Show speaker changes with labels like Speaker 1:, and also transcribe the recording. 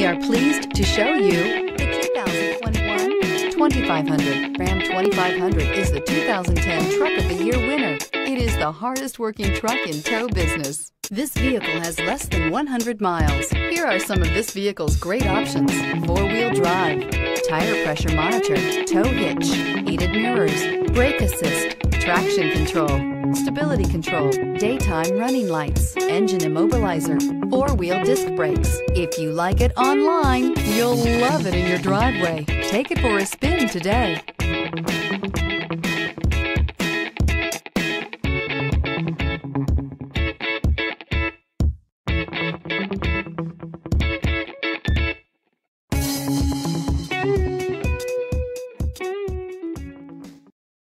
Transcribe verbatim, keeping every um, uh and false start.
Speaker 1: We are pleased to show you the two thousand twenty-one twenty-five hundred. Ram twenty-five hundred is the two thousand ten Truck of the Year winner. It is the hardest working truck in tow business. This vehicle has less than one hundred miles. Here are some of this vehicle's great options: four-wheel drive, tire pressure monitor, tow hitch, heated mirrors, brake assist, traction control, stability control, daytime running lights, engine immobilizer, four-wheel disc brakes. If you like it online, you'll love it in your driveway. Take it for a spin today.